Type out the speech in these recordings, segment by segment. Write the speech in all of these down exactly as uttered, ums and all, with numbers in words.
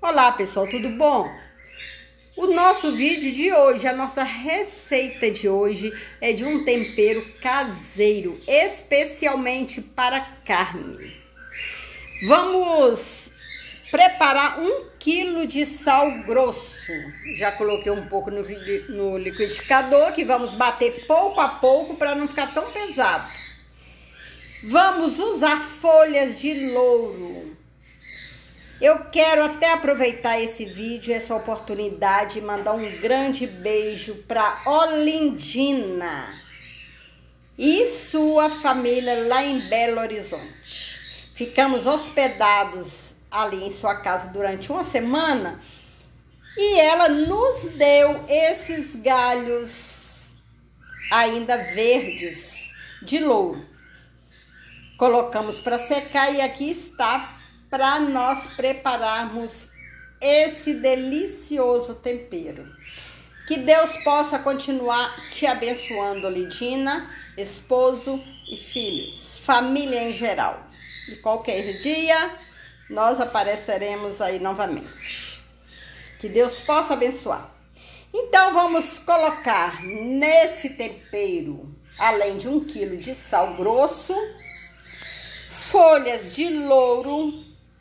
Olá pessoal, tudo bom? O nosso vídeo de hoje, a nossa receita de hoje é de um tempero caseiro, especialmente para carne. Vamos preparar um quilo de sal grosso. Já coloquei um pouco no, no liquidificador, que vamos bater pouco a pouco para não ficar tão pesado. Vamos usar folhas de louro. Eu quero até aproveitar esse vídeo, essa oportunidade, e mandar um grande beijo para Olindina e sua família lá em Belo Horizonte. Ficamos hospedados ali em sua casa durante uma semana e ela nos deu esses galhos ainda verdes de louro. Colocamos para secar e aqui está para nós prepararmos esse delicioso tempero. Que Deus possa continuar te abençoando, Olindina, esposo e filhos, família em geral. E qualquer dia nós apareceremos aí novamente. Que Deus possa abençoar. Então vamos colocar nesse tempero, além de um quilo de sal grosso, folhas de louro.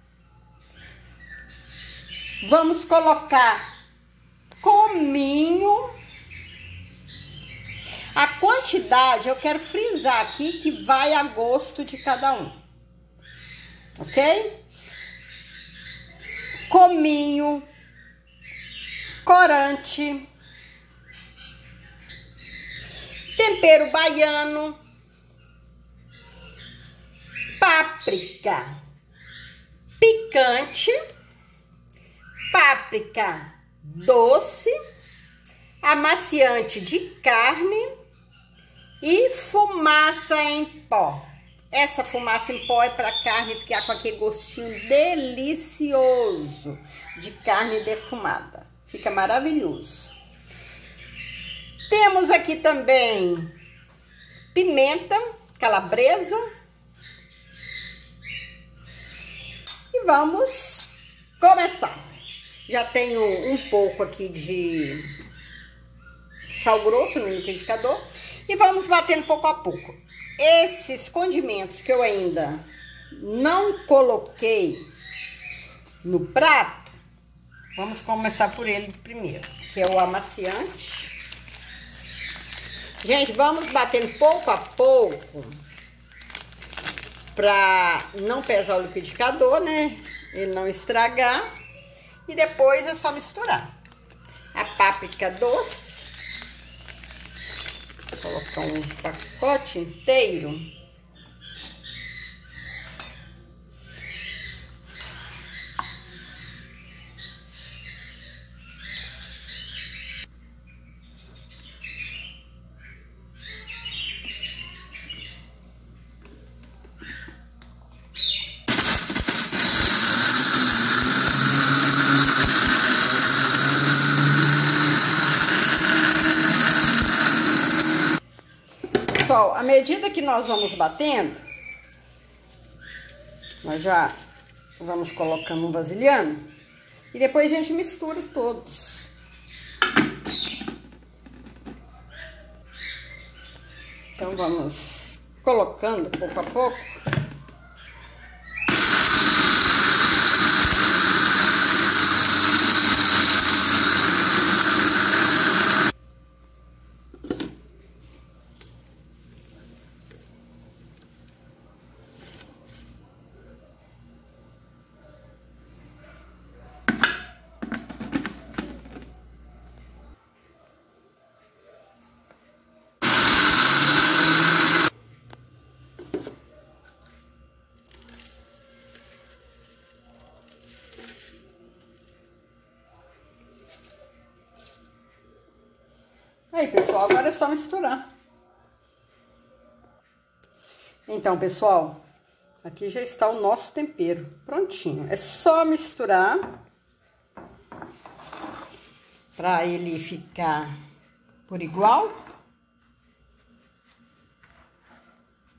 Vamos colocar cominho. A quantidade eu quero frisar aqui que vai a gosto de cada um, ok? Cominho, corante, tempero baiano, páprica picante, páprica doce, amaciante de carne e fumaça em pó. Essa fumaça em pó é para a carne ficar com aquele gostinho delicioso de carne defumada. Fica maravilhoso. Temos aqui também pimenta calabresa. E vamos começar. Já tenho um pouco aqui de sal grosso no liquidificador e vamos batendo pouco a pouco. Esses condimentos que eu ainda não coloquei no prato, vamos começar por ele primeiro, que é o amaciante. Gente, vamos batendo pouco a pouco para não pesar o liquidificador, né? Ele não estragar. E depois é só misturar. A páprica doce. Vou colocar um pacote inteiro. Pessoal, à medida que nós vamos batendo, nós já vamos colocando um vasilhame e depois a gente mistura todos. Então vamos colocando pouco a pouco. Aí, pessoal, agora é só misturar. Então, pessoal, aqui já está o nosso tempero prontinho. É só misturar para ele ficar por igual.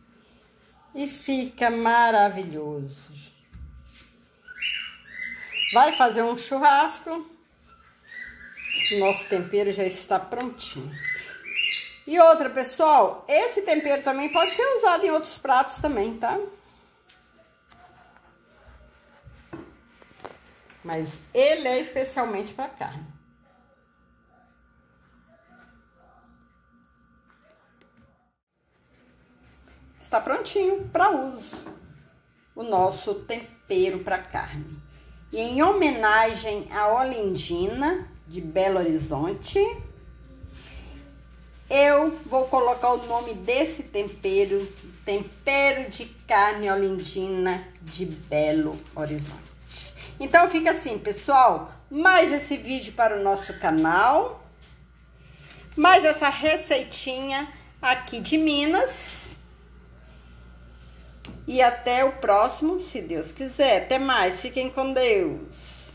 E fica maravilhoso. vai fazer um churrasco, nosso tempero já está prontinho. E outra, pessoal, esse tempero também pode ser usado em outros pratos também, tá? Mas ele é especialmente para carne. Está prontinho para uso o nosso tempero para carne. E em homenagem à Olindina de Belo Horizonte, eu vou colocar o nome desse tempero, tempero de carne Olindina de Belo Horizonte. Então fica assim, pessoal, mais esse vídeo para o nosso canal, mais essa receitinha aqui de Minas. E até o próximo, se Deus quiser. Até mais, fiquem com Deus.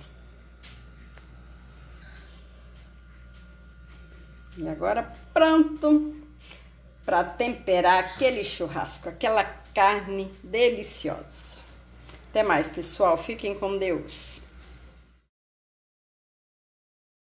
E agora pronto para temperar aquele churrasco, aquela carne deliciosa. Até mais, pessoal. Fiquem com Deus.